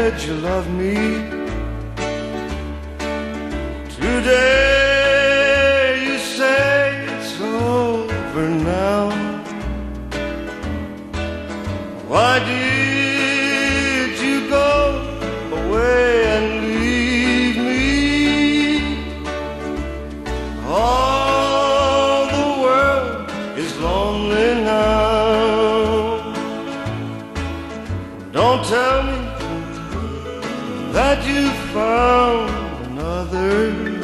said you loved me. Today you say it's over now. Why did you go away and leave me? All the world is lonely now. Don't tell me that you found another,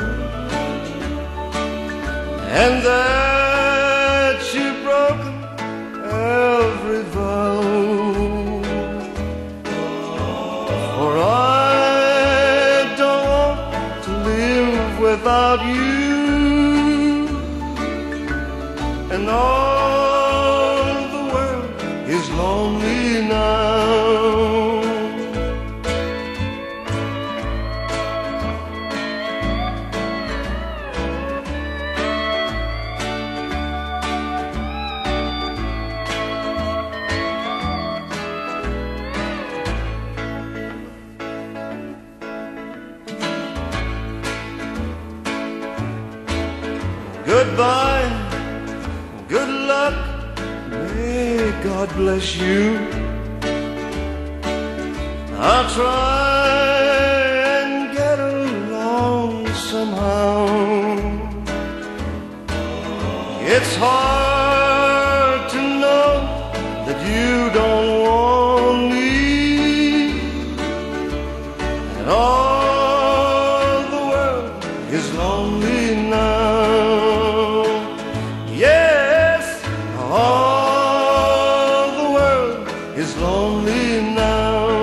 and that you've broken every vow. For I don't want to live without you, and all the world is lonely now. Goodbye, good luck, may God bless you. I'll try and get along somehow. It's hard to know that you don't want me, and all the world is lonely now. All the world is lonely now.